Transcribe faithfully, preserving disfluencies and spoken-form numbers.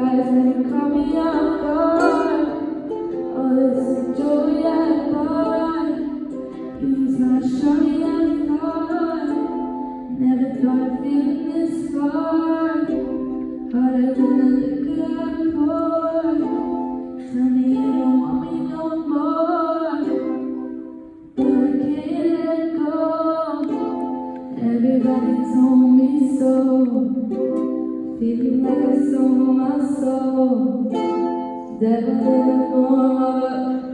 surprise when you caught me off guard. Oh, it's a joy I bought. You was not show me that thought. Never thought I'd feel this far. Harder than the liquor I poured. Tell me you don't want me no more, but I can't let go. Everybody told me so. Feeling like I sold my soul. Devil in the form of a